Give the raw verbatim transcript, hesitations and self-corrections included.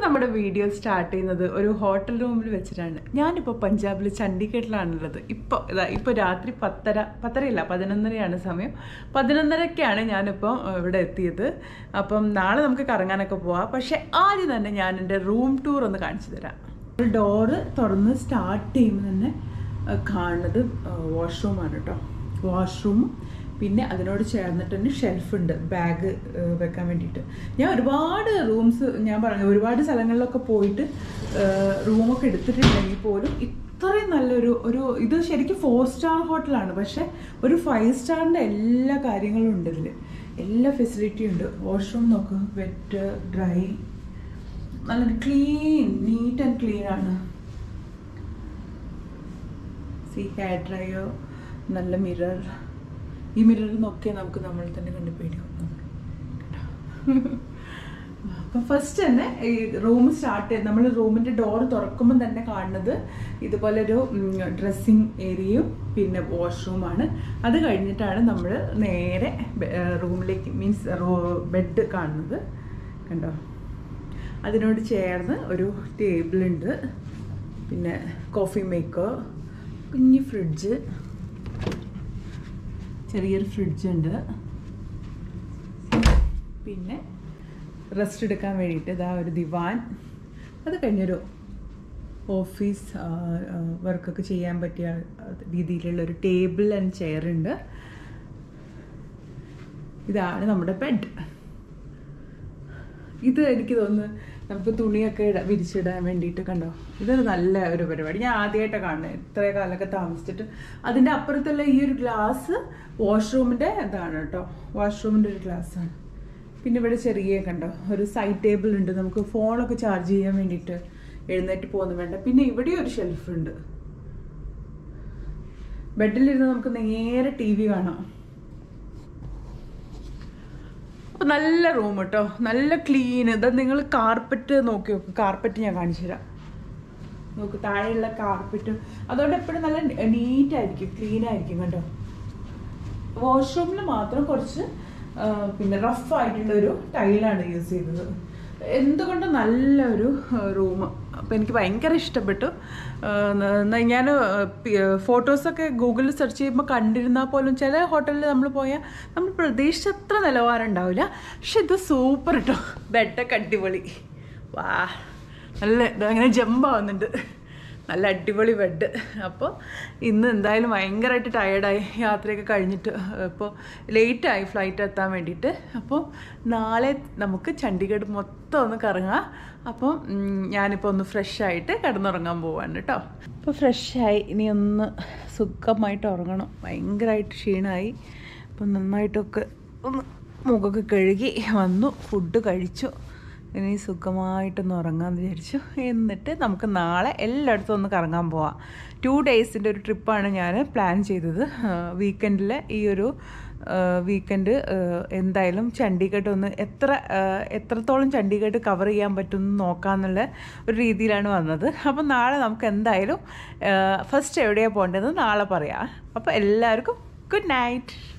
നമ്മുടെ video start ചെയ്യുന്നത് ഒരു ഹോട്ടൽ റൂമിൽ വെച്ചിട്ടാണ്. ഞാനിപ്പോൾ പഞ്ചാബിൽ ചണ്ഡീഗഡിലാണുള്ളത്. ഇപ്പോൾ ഇതാ ഇപ്പോൾ രാത്രി പത്തര പത്തരയില്ല പതിനൊന്നരയാണ് സമയം. പതിനൊന്നരയ്ക്കാണ് ഞാനിപ്പോൾ ഇവിടെ എത്തിയത്. അപ്പം നാളെ നമുക്ക് കറങ്ങാനൊക്കെ പോവാം. പക്ഷേ ആദ്യം തന്നെ ഞാൻ എൻ്റെ റൂം ടൂർ ഒന്ന് കാണിച്ചു തരാം. ഡോറ് തുറന്ന് സ്റ്റാർട്ട് ചെയ്യുമ്പോൾ തന്നെ കാണുന്നത് വാഷ്റൂമാണ് കേട്ടോ. വാഷ്റൂമും പിന്നെ അതിനോട് ചേർന്നിട്ട് തന്നെ ഷെൽഫുണ്ട് ബാഗ് വെക്കാൻ വേണ്ടിയിട്ട്. ഞാൻ ഒരുപാട് റൂംസ് ഞാൻ പറഞ്ഞു ഒരുപാട് സ്ഥലങ്ങളിലൊക്കെ പോയിട്ട് റൂമൊക്കെ എടുത്തിട്ടുണ്ടെങ്കിൽ പോലും ഇത്രയും നല്ലൊരു ഒരു ഇത് ശരിക്കും ഫോർ സ്റ്റാർ ഹോട്ടലാണ്. പക്ഷേ ഒരു ഫൈവ് സ്റ്റാറിൻ്റെ എല്ലാ കാര്യങ്ങളും ഉണ്ട് ഇതിൽ, എല്ലാ ഫെസിലിറ്റിയും ഉണ്ട്. വാഷ്റൂം നോക്ക്, വെറ്റ് ഡ്രൈ, നല്ല ക്ലീൻ, നീറ്റ് ആൻഡ് ക്ലീൻ ആണ്. സി ഹെയർ ഡ്രയർ, നല്ല മിറർ. ഈ മിറർ നോക്കിയാൽ നമുക്ക് നമ്മൾ തന്നെ കണ്ട് പേടിയാവും. അപ്പം ഫസ്റ്റ് തന്നെ ഈ റൂം സ്റ്റാർട്ട് ചെയ്ത് നമ്മൾ റൂമിൻ്റെ ഡോർ തുറക്കുമ്പോൾ തന്നെ കാണുന്നത് ഇതുപോലൊരു ഡ്രസ്സിങ് ഏരിയയും പിന്നെ വാഷ്റൂമാണ്. അത് കഴിഞ്ഞിട്ടാണ് നമ്മൾ നേരെ റൂമിലേക്ക് മീൻസ് ബെഡ് കാണുന്നത്. കണ്ടോ, അതിനോട് ചേർന്ന് ഒരു ടേബിളുണ്ട്, പിന്നെ കോഫി മേക്കർ, കുഞ്ഞ് ഫ്രിഡ്ജ്, ചെറിയൊരു ഫ്രിഡ്ജുണ്ട്. പിന്നെ റെസ്റ്റ് എടുക്കാൻ വേണ്ടിയിട്ട് ഇതാ ഒരു ദിവാൻ. അത് കഴിഞ്ഞൊരു ഓഫീസ് വർക്കൊക്കെ ചെയ്യാൻ പറ്റിയ രീതിയിലുള്ള ഒരു ടേബിൾ ആൻഡ് ചെയറുണ്ട്. ഇതാണ് നമ്മുടെ ബെഡ്. ഇത് എനിക്ക് തോന്നുന്നു നമുക്ക് തുണിയൊക്കെ ഇട വിരിച്ചിടാൻ വേണ്ടിയിട്ട്. കണ്ടോ, ഇതൊരു നല്ല ഒരു പരിപാടി. ഞാൻ ആദ്യമായിട്ടാണ് കാണുന്നത് ഇത്രയും കാലമൊക്കെ താമസിച്ചിട്ട്. അതിൻ്റെ അപ്പുറത്തുള്ള ഈ ഒരു ഗ്ലാസ് വാഷ്റൂമിൻ്റെ ഇതാണ് കേട്ടോ, വാഷ്റൂമിൻ്റെ ഒരു ഗ്ലാസ്സാണ്. പിന്നെ ഇവിടെ ചെറിയ കണ്ടോ ഒരു സൈഡ് ടേബിൾ ഉണ്ട്, നമുക്ക് ഫോണൊക്കെ ചാർജ് ചെയ്യാൻ വേണ്ടിയിട്ട് എഴുന്നേറ്റ് പോകുന്നു വേണ്ട. പിന്നെ ഇവിടെ ഒരു ഷെൽഫുണ്ട്. ബെഡിലിരുന്ന് നമുക്ക് നേരെ ടി വി കാണാം. അപ്പോൾ നല്ല റൂം കേട്ടോ, നല്ല ക്ലീൻ. ഇത് നിങ്ങൾ കാർപ്പറ്റ് നോക്കി നോക്ക്, കാർപ്പറ്റ് ഞാൻ കാണിച്ചു തരാം. നോക്ക്, താഴെയുള്ള കാർപ്പറ്റ് അതുകൊണ്ട് എപ്പോഴും നല്ല നീറ്റായിരിക്കും, ക്ലീൻ ആയിരിക്കും കേട്ടോ. വാഷ്റൂമിൽ മാത്രം കുറച്ച് പിന്നെ റഫായിട്ടുള്ളൊരു ടൈലാണ് യൂസ് ചെയ്തത്. എന്തുകൊണ്ട് നല്ലൊരു റൂം. അപ്പോൾ എനിക്ക് ഭയങ്കര ഇഷ്ടപ്പെട്ടു. ഞാൻ ഫോട്ടോസൊക്കെ ഗൂഗിളിൽ സെർച്ച് ചെയ്യുമ്പോൾ കണ്ടിരുന്നാൽ പോലും ചില ഹോട്ടലിൽ നമ്മൾ പോയാൽ നമ്മൾ പ്രതീക്ഷിച്ചത്ര നിലവാരം ഉണ്ടാവില്ല. പക്ഷെ ഇത് സൂപ്പർ കേട്ടോ, ബെഡൊക്കെ അടിപൊളി. വാ, നല്ല ഇതങ്ങനെ ജമ്പാവുന്നുണ്ട്, നല്ല അടിപൊളി ബെഡ്. അപ്പോൾ ഇന്ന് എന്തായാലും ഭയങ്കരമായിട്ട് ടയേർഡായി യാത്രയൊക്കെ കഴിഞ്ഞിട്ട്. ഇപ്പോൾ ലേറ്റായി ഫ്ലൈറ്റ് എത്താൻ വേണ്ടിയിട്ട്. അപ്പോൾ നാളെ നമുക്ക് ചണ്ഡീഗഡ് മൊത്തം ഒന്ന് കറങ്ങാം. അപ്പോൾ ഞാനിപ്പോൾ ഒന്ന് ഫ്രഷായിട്ട് കിടന്നുറങ്ങാൻ പോവാണ് കേട്ടോ. അപ്പോൾ ഫ്രഷായി ഇനി ഒന്ന് സുഖമായിട്ട് ഉറങ്ങണം. ഭയങ്കരമായിട്ട് ക്ഷീണമായി. അപ്പം നന്നായിട്ടൊക്കെ ഒന്ന് മുഖമൊക്കെ കഴുകി വന്നു, ഫുഡ് കഴിച്ചു. ഇനി സുഖമായിട്ടൊന്ന് ഉറങ്ങാമെന്ന് വിചാരിച്ചു. എന്നിട്ട് നമുക്ക് നാളെ എല്ലായിടത്തും ഒന്ന് കറങ്ങാൻ പോവാം. ടു ഡേയ്സിൻ്റെ ഒരു ട്രിപ്പാണ് ഞാൻ പ്ലാൻ ചെയ്തത്. വീക്കെൻഡിൽ ഈ ഒരു വീക്കെൻഡ് എന്തായാലും ചണ്ഡീഗഡ് ഒന്ന് എത്ര എത്രത്തോളം ചണ്ഡീഗഡ് കവർ ചെയ്യാൻ പറ്റുമെന്ന് നോക്കാമെന്നുള്ള ഒരു രീതിയിലാണ് വന്നത്. അപ്പം നാളെ നമുക്ക് എന്തായാലും ഫസ്റ്റ് എവിടെയാണ് പോകേണ്ടതെന്ന് നാളെ പറയാം. അപ്പോൾ എല്ലാവർക്കും ഗുഡ് നൈറ്റ്.